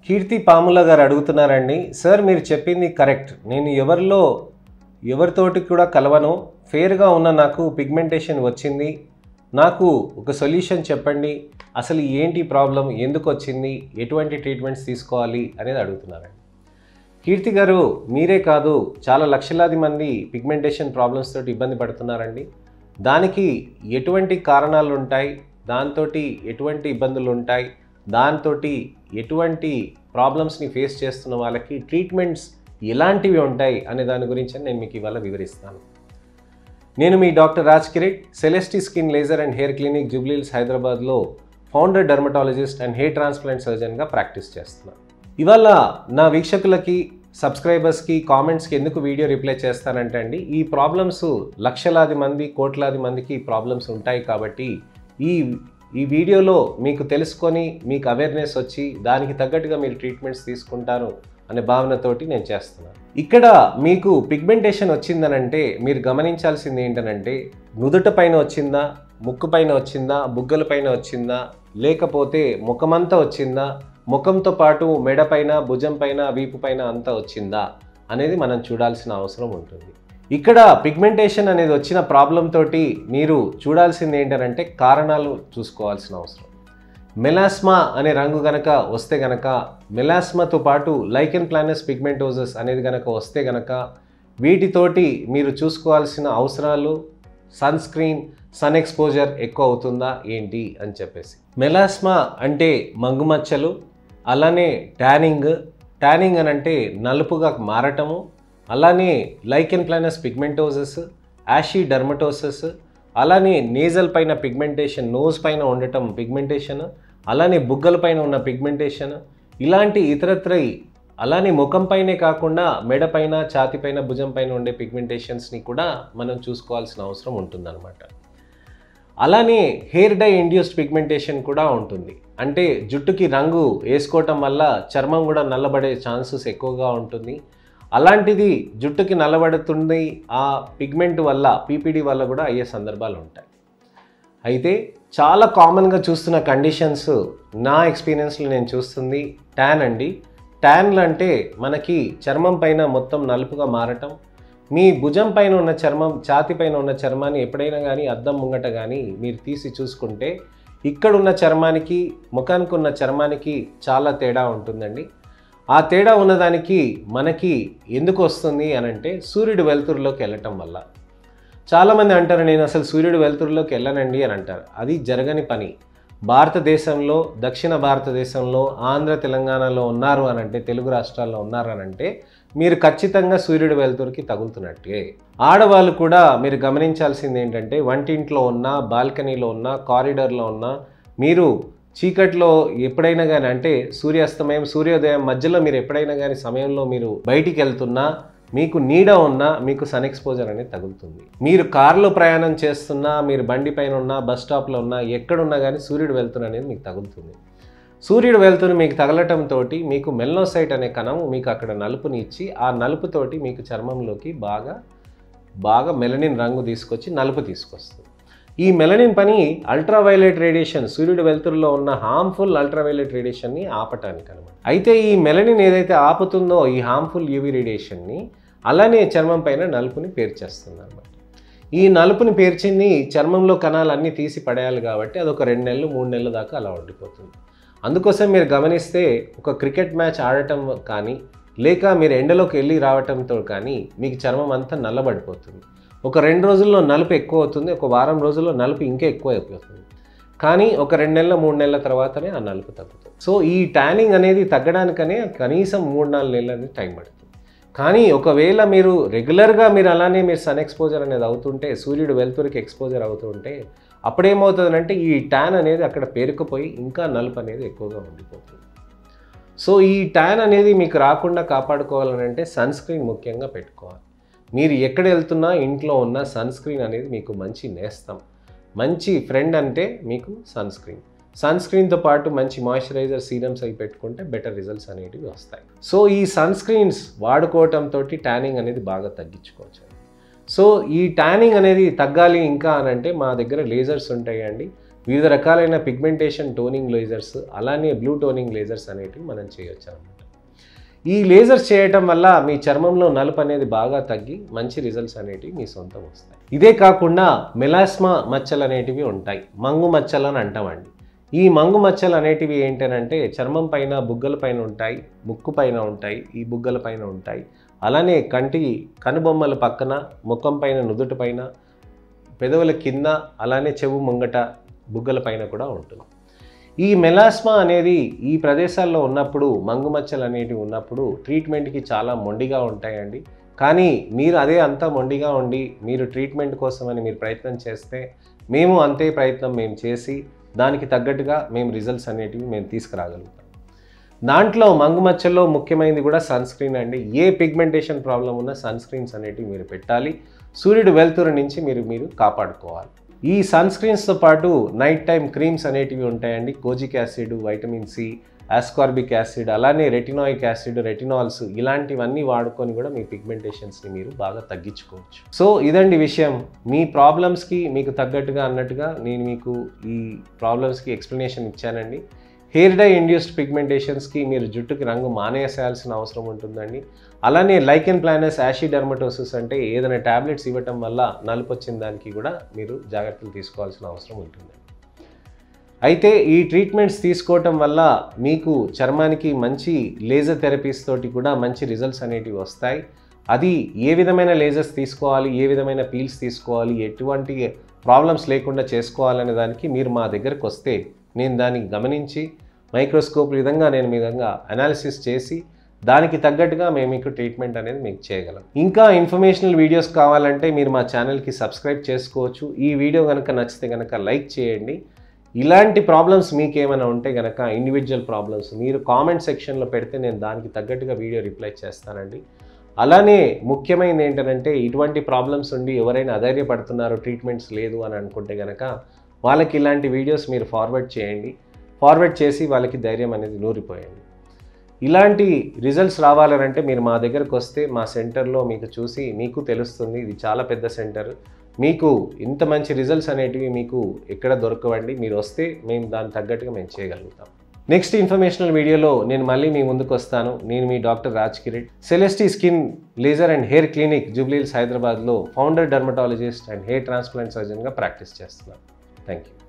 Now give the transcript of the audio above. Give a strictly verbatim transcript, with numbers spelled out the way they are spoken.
కీర్తి పాముల గారు అడుగుతున్నారండి, సార్ మీరు చెప్పింది కరెక్ట్. నేను ఎవరిలో ఎవరితోటి కూడా కలవను, ఫేర్గా ఉన్న నాకు పిగ్మెంటేషన్ వచ్చింది, నాకు ఒక సొల్యూషన్ చెప్పండి, అసలు ఏంటి ప్రాబ్లం, ఎందుకు వచ్చింది, ఎటువంటి ట్రీట్మెంట్స్ తీసుకోవాలి అనేది అడుగుతున్నారండి. కీర్తి గారు, మీరే కాదు చాలా లక్షలాది మంది పిగ్మెంటేషన్ ప్రాబ్లమ్స్ తోటి ఇబ్బంది పడుతున్నారండి. దానికి ఎటువంటి కారణాలు ఉంటాయి, దాంతో ఎటువంటి ఇబ్బందులు ఉంటాయి, దాంతో ఎటువంటి ప్రాబ్లమ్స్ని ఫేస్ చేస్తున్న వాళ్ళకి ట్రీట్మెంట్స్ ఎలాంటివి ఉంటాయి అనే దాని గురించి నేను మీకు ఇవాళ వివరిస్తాను. నేను మీ doctor Raj Kirit, Celesty skin laser and hair clinic Jubilee Hills హైదరాబాద్లో founder dermatologist and hair transplant సర్జన్గా ప్రాక్టీస్ చేస్తున్నాను. ఇవాళ నా వీక్షకులకి, సబ్స్క్రైబర్స్కి, కామెంట్స్కి ఎందుకు వీడియో రిప్లై చేస్తానంటే అండి, ఈ ప్రాబ్లమ్స్ లక్షలాది మంది, కోట్లాది మందికి ఈ ప్రాబ్లమ్స్ ఉంటాయి కాబట్టి ఈ ఈ వీడియోలో మీకు తెలుసుకొని మీకు అవేర్నెస్ వచ్చి దానికి తగ్గట్టుగా మీరు ట్రీట్మెంట్స్ తీసుకుంటారు అనే భావనతోటి నేను చేస్తున్నాను. ఇక్కడ మీకు పిగ్మెంటేషన్ వచ్చిందనంటే మీరు గమనించాల్సింది ఏంటనంటే, నుదుట పైన వచ్చిందా, ముక్కు పైన వచ్చిందా, బుగ్గల పైన వచ్చిందా, లేకపోతే ముఖమంతా వచ్చిందా, ముఖంతో పాటు మెడ పైన, భుజం పైన, వీపు పైన అంతా వచ్చిందా అనేది మనం చూడాల్సిన అవసరం ఉంటుంది. ఇక్కడ పిగ్మెంటేషన్ అనేది వచ్చిన ప్రాబ్లం తోటి మీరు చూడాల్సింది ఏంటంటే కారణాలు చూసుకోవాల్సిన అవసరం. మెలాస్మా అనే రంగు గనక వస్తే గనక, మెలాస్మాతో పాటు లైకెన్ ప్లానస్ పిగ్మెంటోసస్ అనేది గనక వస్తే గనక వీటితోటి మీరు చూసుకోవాల్సిన అవసరాలు, సన్ స్క్రీన్, సన్ ఎక్స్పోజర్ ఎక్కువ అవుతుందా ఏంటి అని చెప్పేసి. మెలాస్మా అంటే మంగుమచ్చలు, అలానే ట్యానింగ్, ట్యానింగ్ అని అంటే నలుపుగా మారటము, అలానే lichen planus pigmentosus, ashy dermatosis, అలానే నేజల్ పైన పిగ్మెంటేషన్, నోస్ పైన ఉండటం పిగ్మెంటేషన్, అలానే బుగ్గల పైన ఉన్న పిగ్మెంటేషన్, ఇలాంటి ఇతరత్ర, అలానే ముఖం పైనే కాకుండా మెడ పైన, ఛాతి పైన, భుజం పైన ఉండే పిగ్మెంటేషన్స్ని కూడా మనం చూసుకోవాల్సిన అవసరం ఉంటుందన్నమాట. అలానే హెయిర్ డై ఇండ్యూస్డ్ పిగ్మెంటేషన్ కూడా ఉంటుంది. అంటే జుట్టుకి రంగు వేసుకోవటం వల్ల చర్మం కూడా నల్లబడే ఛాన్సెస్ ఎక్కువగా ఉంటుంది. అలాంటిది జుట్టుకి నల్లబడుతుంది ఆ పిగ్మెంట్ వల్ల, పీపీడీ వల్ల కూడా అయ్యే సందర్భాలు ఉంటాయి. అయితే చాలా కామన్గా చూస్తున్న కండిషన్స్, నా ఎక్స్పీరియన్స్లో నేను చూస్తుంది ట్యాన్ అండి. ట్యాన్లు అంటే మనకి చర్మం పైన మొత్తం నలుపుగా మారటం. మీ భుజం పైన ఉన్న చర్మం, ఛాతి పైన ఉన్న చర్మాన్ని ఎప్పుడైనా కానీ అద్దం ముంగట కానీ మీరు తీసి చూసుకుంటే ఇక్కడున్న చర్మానికి, ముఖానికి ఉన్న చర్మానికి చాలా తేడా ఉంటుందండి. ఆ తేడా ఉన్నదానికి మనకి ఎందుకు వస్తుంది అని అంటే సూర్యుడు వెలుతురులోకి వెళ్ళటం వల్ల. చాలామంది అంటారు, నేను అసలు సూర్యుడు వెలుతురులోకి వెళ్ళనండి అని అంటారు. అది జరగని పని. భారతదేశంలో, దక్షిణ భారతదేశంలో, ఆంధ్ర తెలంగాణలో ఉన్నారు అని అంటే, తెలుగు రాష్ట్రాల్లో ఉన్నారు అని అంటే మీరు ఖచ్చితంగా సూర్యుడు వెలుతురుకి తగులుతున్నట్టే. ఆడవాళ్ళు కూడా మీరు గమనించాల్సింది ఏంటంటే, వంటింట్లో ఉన్నా, బాల్కనీలో ఉన్నా, కారిడార్లో ఉన్నా, మీరు చీకట్లో ఎప్పుడైనా కానీ, అంటే సూర్యాస్తమయం, సూర్యోదయం మధ్యలో మీరు ఎప్పుడైనా కానీ సమయంలో మీరు బయటికి వెళ్తున్నా, మీకు నీడ ఉన్నా మీకు సన్ ఎక్స్పోజర్ అనేది తగులుతుంది. మీరు కారులో ప్రయాణం చేస్తున్నా, మీరు బండి పైన ఉన్నా, బస్ స్టాప్లో ఉన్నా, ఎక్కడున్నా కానీ సూర్యుడు వెలుతురు అనేది మీకు తగులుతుంది. సూర్యుడు వెలుతురు మీకు తగలటంతో మీకు మెల్నోసైట్ అనే కణం మీకు అక్కడ నలుపుని ఇచ్చి, ఆ నలుపుతోటి మీకు చర్మంలోకి బాగా బాగా మెలనిన్ రంగు తీసుకొచ్చి నలుపు తీసుకొస్తుంది. ఈ మెలనిన్ పని అల్ట్రావైలెట్ రేడియేషన్, సూర్యుడు వెలుతురులో ఉన్న హార్మ్ఫుల్ అల్ట్రావైలెట్ రేడియేషన్ని ఆపటానికి అనమాట. అయితే ఈ మెలనిన్ ఏదైతే ఆపుతుందో ఈ హార్మ్ఫుల్ యూవీ రేడియేషన్ని, అలానే చర్మం పైన నలుపుని పేర్చేస్తుంది అనమాట. ఈ నలుపుని పేర్చింది చర్మంలో కణాలన్నీ తీసి పడేయాలి కాబట్టి అదొక రెండు నెలలు మూడు నెలల దాకా అలా ఉండిపోతుంది. అందుకోసం మీరు గమనిస్తే ఒక క్రికెట్ మ్యాచ్ ఆడటం కానీ, లేక మీరు ఎండలోకి వెళ్ళి రావటంతో కానీ మీకు చర్మం అంతా నల్లబడిపోతుంది. ఒక రెండు రోజుల్లో నలుపు ఎక్కువ అవుతుంది, ఒక వారం రోజుల్లో నలుపు ఇంకా ఎక్కువ అయిపోతుంది. కానీ ఒక రెండు నెలల మూడు నెలల తర్వాతనే ఆ నలుపు తగ్గుతుంది. సో ఈ ట్యానింగ్ అనేది తగ్గడానికనే కనీసం మూడు నాలుగు నెలలు అనేది టైం పడుతుంది. కానీ ఒకవేళ మీరు రెగ్యులర్గా మీరు అలానే మీరు సన్ ఎక్స్పోజర్ అనేది అవుతుంటే, సూర్యుడు వెలుతురికి ఎక్స్పోజర్ అవుతుంటే, అప్పుడేమవుతుందంటే ఈ ట్యాన్ అనేది అక్కడ పేరుకుపోయి ఇంకా నలుపు అనేది ఎక్కువగా ఉండిపోతుంది. సో ఈ ట్యాన్ అనేది మీకు రాకుండా కాపాడుకోవాలంటే సన్ స్క్రీన్ ముఖ్యంగా పెట్టుకోవాలి. మీరు ఎక్కడ వెళ్తున్నా ఇంట్లో ఉన్న సన్ స్క్రీన్ అనేది మీకు మంచి నేస్తం, మంచి ఫ్రెండ్ అంటే మీకు సన్ స్క్రీన్. సన్ స్క్రీన్తో పాటు మంచి మాయిశ్చరైజర్, సీరమ్స్ అవి పెట్టుకుంటే బెటర్ రిజల్ట్స్ అనేవి వస్తాయి. సో ఈ సన్ స్క్రీన్స్ వాడుకోవటంతో ట్యానింగ్ అనేది బాగా తగ్గించుకోవచ్చు. సో ఈ ట్యానింగ్ అనేది తగ్గాలి ఇంకా అని అంటే మా దగ్గర లేజర్స్ ఉంటాయండి. వివిధ రకాలైన పిగ్మెంటేషన్ టోనింగ్ లేజర్స్ అలానే బ్లూ టోనింగ్ లేజర్స్ అనేటివి మనం చేయొచ్చు అన్నమాట. ఈ లేజర్స్ చేయటం వల్ల మీ చర్మంలో నలుపు అనేది బాగా తగ్గి మంచి రిజల్ట్స్ అనేటివి మీ సొంతం వస్తాయి. ఇదే కాకుండా మెలాస్మా మచ్చలు అనేటివి ఉంటాయి, మంగు మచ్చలు అని అంటామండి. ఈ మంగు మచ్చలు అనేటివి ఏంటంటే చర్మం పైన బుగ్గల పైన ఉంటాయి, ముక్కు పైన ఉంటాయి, ఈ బుగ్గల పైన ఉంటాయి. అలానే కంటి కనుబొమ్మల పక్కన, ముఖం పైన, నుదుటి పైన, పెదవుల కింద, అలానే చెవు ముంగట, బుగ్గల పైన కూడా ఉంటుంది. ఈ మెలాస్మా అనేది ఈ ప్రదేశాల్లో ఉన్నప్పుడు, మంగు మచ్చలు అనేటివి ఉన్నప్పుడు ట్రీట్మెంట్కి చాలా మొండిగా ఉంటాయండి. కానీ మీరు అదే అంతా మొండిగా ఉండి మీరు ట్రీట్మెంట్ కోసమని మీరు ప్రయత్నం చేస్తే మేము అంతే ప్రయత్నం మేము చేసి దానికి తగ్గట్టుగా మేము రిజల్ట్స్ అనేటివి మేము తీసుకురాగలుగుతాం. దాంట్లో మంగు మచ్చల్లో ముఖ్యమైనది కూడా సన్ స్క్రీన్ అండి. ఏ పిగ్మెంటేషన్ ప్రాబ్లం ఉన్నా సన్ స్క్రీన్స్ అనేటివి మీరు పెట్టాలి. సూర్యుడు వెలుతురు నుంచి మీరు మీరు కాపాడుకోవాలి. ఈ సన్ స్క్రీన్స్తో పాటు నైట్ టైం క్రీమ్స్ అనేటివి ఉంటాయండి. Kojic acid, vitamin C, ascorbic acid, అలానే రెటినాయిక్ యాసిడ్, రెటినాల్స్ ఇలాంటివన్నీ వాడుకొని కూడా మీ పిగ్మెంటేషన్స్ని మీరు బాగా తగ్గించుకోవచ్చు. సో ఇదండి విషయం. మీ ప్రాబ్లమ్స్కి మీకు తగ్గట్టుగా అన్నట్టుగా నేను మీకు ఈ ప్రాబ్లమ్స్కి ఎక్స్ప్లెనేషన్ ఇచ్చానండి. హెయిర్ డై ఇండ్యూస్డ్ పిగ్మెంటేషన్స్కి మీరు జుట్టుకి రంగు మానేయాల్సిన అవసరం ఉంటుందండి. అలానే లైకెన్ ప్లానస్ యాషీ డెర్మటోసిస్ అంటే ఏదైనా ట్యాబ్లెట్స్ ఇవ్వటం వల్ల నలుపు వచ్చిన దానికి కూడా మీరు జాగ్రత్తలు తీసుకోవాల్సిన అవసరం ఉంటుందండి. అయితే ఈ ట్రీట్మెంట్స్ తీసుకోవటం వల్ల మీకు చర్మానికి మంచి లేజర్ థెరపీస్ తోటి కూడా మంచి రిజల్ట్స్ అనేటివి వస్తాయి. అది ఏ విధమైన లేజర్స్ తీసుకోవాలి, ఏ విధమైన పీల్స్ తీసుకోవాలి, ఎటువంటి ప్రాబ్లమ్స్ లేకుండా చేసుకోవాలనే దానికి మీరు మా దగ్గరకు వస్తే నేను దాన్ని గమనించి మైక్రోస్కోప్ విధంగా నేను మీ విధంగా అనాలిసిస్ చేసి దానికి తగ్గట్టుగా మేము మీకు ట్రీట్మెంట్ అనేది మీకు చేయగలం. ఇంకా ఇన్ఫర్మేషనల్ వీడియోస్ కావాలంటే మీరు మా ఛానల్కి సబ్స్క్రైబ్ చేసుకోవచ్చు. ఈ వీడియో కనుక నచ్చితే కనుక లైక్ చేయండి. ఇలాంటి ప్రాబ్లమ్స్ మీకు ఏమైనా ఉంటే కనుక ఇండివిజువల్ ప్రాబ్లమ్స్ మీరు కామెంట్ సెక్షన్లో పెడితే నేను దానికి తగ్గట్టుగా వీడియో రిప్లై చేస్తానండి. అలానే ముఖ్యమైనది ఏంటంటే ఇటువంటి ప్రాబ్లమ్స్ ఉండి ఎవరైనా అధైర్యపడుతున్నారు ట్రీట్మెంట్స్ లేదు అని అనుకుంటే కనుక వాళ్ళకి ఇలాంటి వీడియోస్ మీరు ఫార్వర్డ్ చేయండి. ఫార్వర్డ్ చేసి వాళ్ళకి ధైర్యం అనేది నూరిపోయండి. ఇలాంటి రిజల్ట్స్ రావాలంటే మీరు మా దగ్గరకు వస్తే మా సెంటర్లో మీకు చూసి మీకు తెలుస్తుంది. ఇది చాలా పెద్ద సెంటర్. మీకు ఇంత మంచి రిజల్ట్స్ అనేటివి మీకు ఎక్కడ దొరకవండి. మీరు వస్తే మేము దానికి తగ్గట్టుగా మేము చేయగలుగుతాం. నెక్స్ట్ ఇన్ఫర్మేషనల్ వీడియోలో నేను మళ్ళీ మీ ముందుకు వస్తాను. నేను మీ doctor Raj Kirit, Celesty skin laser and hair clinic Jubilee Hills హైదరాబాద్లో founder dermatologist and hair transplant సర్జన్గా ప్రాక్టీస్ చేస్తున్నాను. Thank you.